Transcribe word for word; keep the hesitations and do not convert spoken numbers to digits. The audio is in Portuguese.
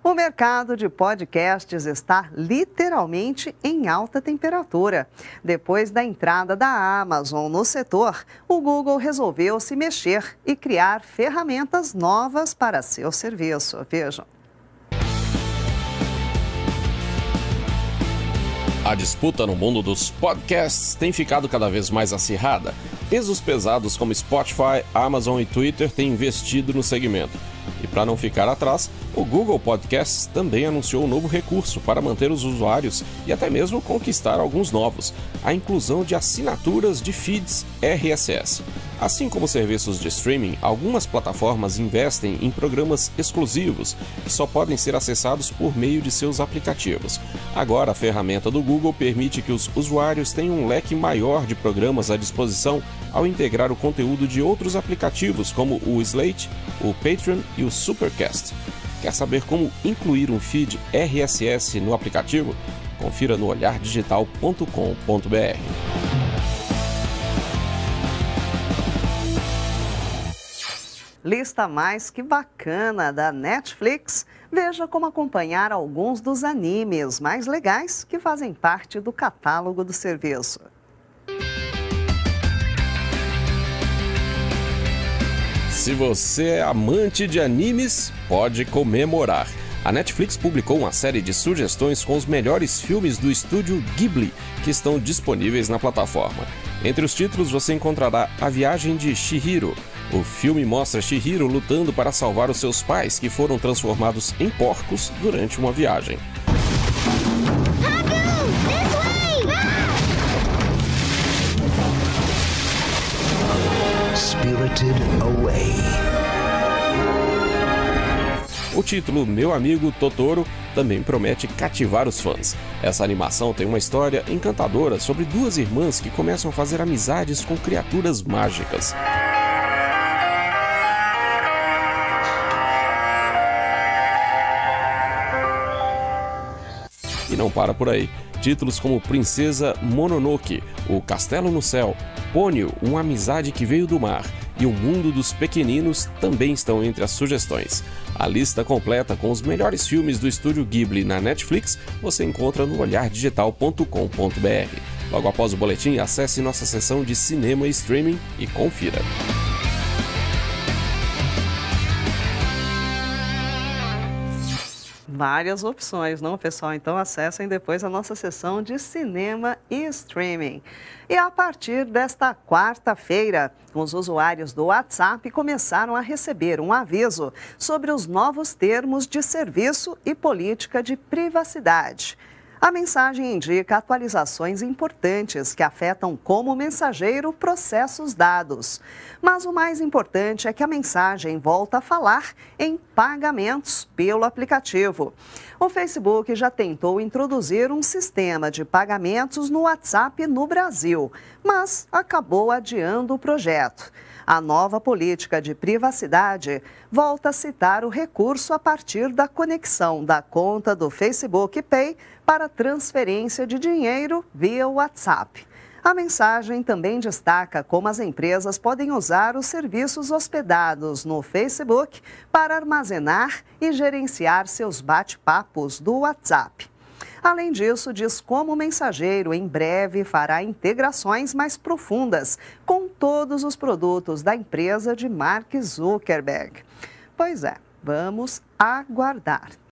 O mercado de podcasts está literalmente em alta temperatura. Depois da entrada da Amazon no setor, o Google resolveu se mexer e criar ferramentas novas para seu serviço. Vejam. A disputa no mundo dos podcasts tem ficado cada vez mais acirrada. Pesos pesados como Spotify, Amazon e Twitter têm investido no segmento. E para não ficar atrás, o Google Podcasts também anunciou um novo recurso para manter os usuários e até mesmo conquistar alguns novos, a inclusão de assinaturas de feeds R S S. Assim como serviços de streaming, algumas plataformas investem em programas exclusivos que só podem ser acessados por meio de seus aplicativos. Agora, a ferramenta do Google permite que os usuários tenham um leque maior de programas à disposição ao integrar o conteúdo de outros aplicativos como o Slate, o Patreon e o Supercast. Quer saber como incluir um feed R S S no aplicativo? Confira no olhar digital ponto com ponto br. Lista mais que bacana da Netflix. Veja como acompanhar alguns dos animes mais legais que fazem parte do catálogo do serviço. Se você é amante de animes, pode comemorar. A Netflix publicou uma série de sugestões com os melhores filmes do estúdio Ghibli que estão disponíveis na plataforma. Entre os títulos você encontrará A Viagem de Chihiro. O filme mostra Chihiro lutando para salvar os seus pais, que foram transformados em porcos durante uma viagem. Spirited Away. O título Meu Amigo Totoro também promete cativar os fãs. Essa animação tem uma história encantadora sobre duas irmãs que começam a fazer amizades com criaturas mágicas. E não para por aí. Títulos como Princesa Mononoke, O Castelo no Céu, Ponyo, Uma Amizade que Veio do Mar e O Mundo dos Pequeninos também estão entre as sugestões. A lista completa com os melhores filmes do estúdio Ghibli na Netflix você encontra no olhar digital ponto com ponto br. Logo após o boletim, acesse nossa seção de cinema e streaming e confira. Várias opções, não, pessoal? Então acessem depois a nossa seção de cinema e streaming. E a partir desta quarta-feira, os usuários do WhatsApp começaram a receber um aviso sobre os novos termos de serviço e política de privacidade. A mensagem indica atualizações importantes que afetam como o mensageiro processa os dados. Mas o mais importante é que a mensagem volta a falar em pagamentos pelo aplicativo. O Facebook já tentou introduzir um sistema de pagamentos no WhatsApp no Brasil, mas acabou adiando o projeto. A nova política de privacidade volta a citar o recurso a partir da conexão da conta do Facebook Pay para transferência de dinheiro via WhatsApp. A mensagem também destaca como as empresas podem usar os serviços hospedados no Facebook para armazenar e gerenciar seus bate-papos do WhatsApp. Além disso, diz como o mensageiro em breve fará integrações mais profundas com todos os produtos da empresa de Mark Zuckerberg. Pois é, vamos aguardar.